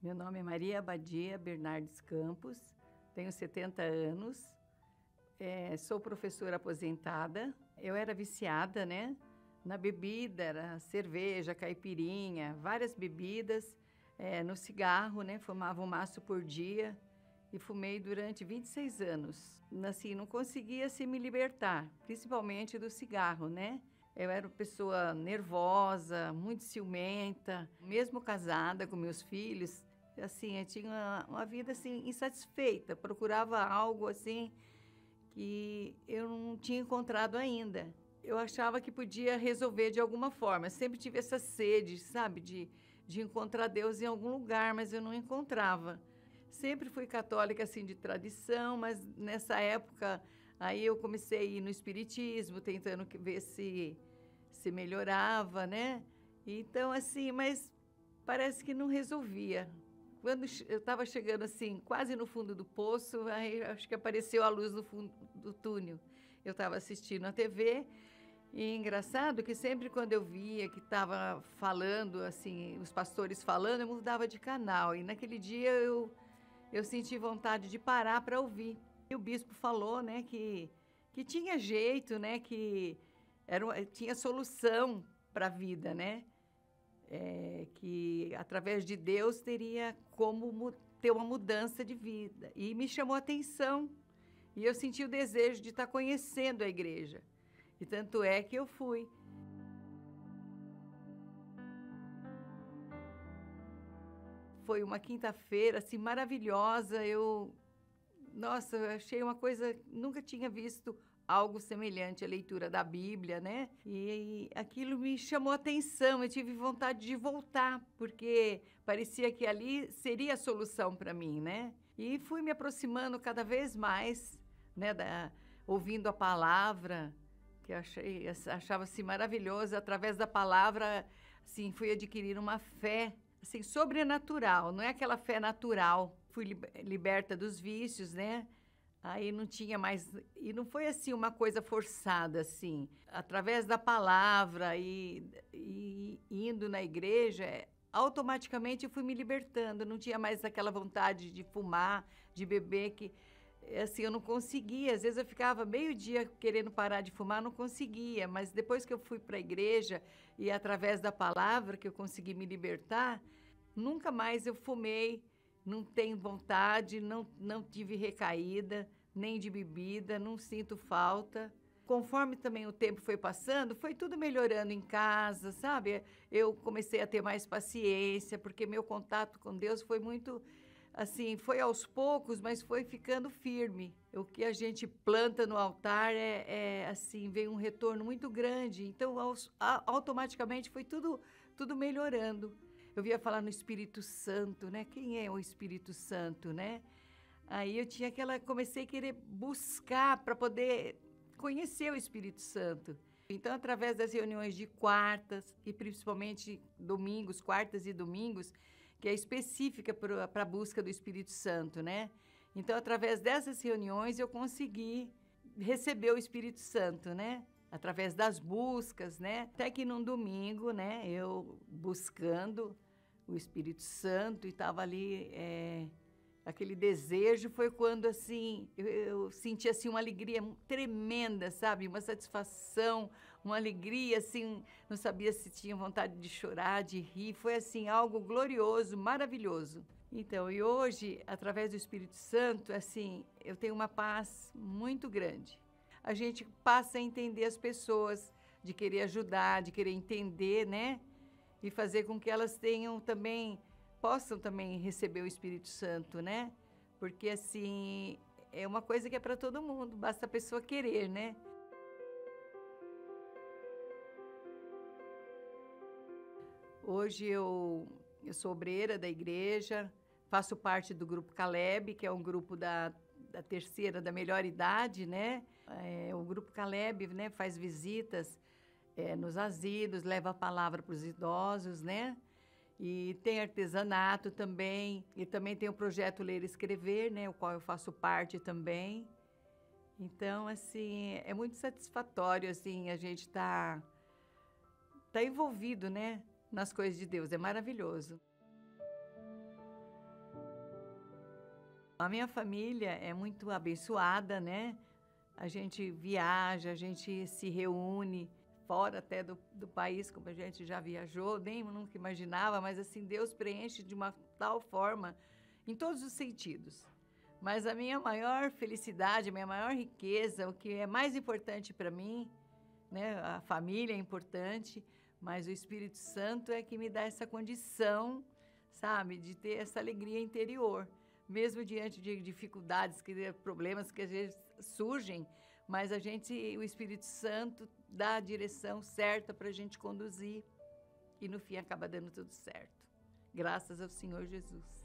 Meu nome é Maria Abadia Bernardes Campos, tenho 70 anos, sou professora aposentada. Eu era viciada, né, na bebida, era cerveja, caipirinha, várias bebidas, no cigarro, né, fumava um maço por dia e fumei durante 26 anos. Assim, não conseguia assim, me libertar, principalmente do cigarro, né? Eu era uma pessoa nervosa, muito ciumenta, mesmo casada com meus filhos, assim, eu tinha uma vida assim insatisfeita, procurava algo assim que eu não tinha encontrado ainda. Eu achava que podia resolver de alguma forma. Eu sempre tive essa sede, sabe, de encontrar Deus em algum lugar, mas eu não encontrava. Sempre fui católica assim de tradição, mas nessa época aí eu comecei a ir no espiritismo, tentando ver se melhorava, né? Então assim, mas parece que não resolvia. Quando eu estava chegando assim, quase no fundo do poço, aí acho que apareceu a luz no fundo do túnel. Eu estava assistindo a TV e engraçado que sempre quando eu via que estava falando, assim, os pastores falando, eu mudava de canal. E naquele dia eu senti vontade de parar para ouvir. E o bispo falou, né, que tinha jeito, né, que tinha solução para a vida, né? Que através de Deus teria como ter uma mudança de vida. E me chamou a atenção. E eu senti o desejo de estar conhecendo a igreja. E tanto é que eu fui. Foi uma quinta-feira assim maravilhosa. Nossa, eu achei uma coisa, nunca tinha visto algo semelhante à leitura da Bíblia, né? E aquilo me chamou a atenção, eu tive vontade de voltar, porque parecia que ali seria a solução para mim, né? E fui me aproximando cada vez mais, né, ouvindo a palavra, que eu achava assim maravilhoso. Através da palavra, assim, fui adquirir uma fé assim sobrenatural, não é aquela fé natural. Fui liberta dos vícios, né? Aí não tinha mais, e não foi assim uma coisa forçada assim. Através da palavra e indo na igreja, automaticamente eu fui me libertando. Não tinha mais aquela vontade de fumar, de beber, que assim eu não conseguia. Às vezes eu ficava meio dia querendo parar de fumar, não conseguia. Mas depois que eu fui para a igreja e através da palavra que eu consegui me libertar, nunca mais eu fumei. Não tenho vontade, não tive recaída, nem de bebida, não sinto falta. Conforme também o tempo foi passando, foi tudo melhorando em casa, sabe? Eu comecei a ter mais paciência, porque meu contato com Deus foi muito, assim, foi aos poucos, mas foi ficando firme. O que a gente planta no altar assim, veio um retorno muito grande. Então, automaticamente foi tudo melhorando. Eu via falar no Espírito Santo, né? Quem é o Espírito Santo, né? Aí eu comecei a querer buscar para poder conhecer o Espírito Santo. Então, através das reuniões de quartas e principalmente domingos, quartas e domingos, que é específica para a busca do Espírito Santo, né? Então, através dessas reuniões, eu consegui receber o Espírito Santo, né? Através das buscas, né? Até que num domingo, né, eu buscando o Espírito Santo e estava ali, aquele desejo, foi quando assim eu senti assim uma alegria tremenda, sabe? Uma satisfação, uma alegria assim, não sabia se tinha vontade de chorar, de rir, foi assim algo glorioso, maravilhoso. Então, e hoje, através do Espírito Santo, assim, eu tenho uma paz muito grande. A gente passa a entender as pessoas, de querer ajudar, de querer entender, né? E fazer com que elas possam também receber o Espírito Santo, né? Porque, assim, é uma coisa que é para todo mundo, basta a pessoa querer, né? Hoje eu sou obreira da igreja, faço parte do Grupo Caleb, que é um grupo da terceira, da melhor idade, né? O Grupo Caleb, né, faz visitas nos asilos, leva a palavra para os idosos, né? E tem artesanato também, e também tem o projeto Ler e Escrever, né, o qual eu faço parte também. Então, assim, é muito satisfatório, assim, a gente tá envolvido, né, nas coisas de Deus, é maravilhoso. A minha família é muito abençoada, né? A gente viaja, a gente se reúne fora até do país, como a gente já viajou, nem nunca imaginava, mas assim, Deus preenche de uma tal forma, em todos os sentidos. Mas a minha maior felicidade, a minha maior riqueza, o que é mais importante para mim, né? A família é importante, mas o Espírito Santo é que me dá essa condição, sabe, de ter essa alegria interior, mesmo diante de dificuldades, problemas que às vezes surgem, mas o Espírito Santo dá a direção certa para a gente conduzir e no fim acaba dando tudo certo. Graças ao Senhor Jesus.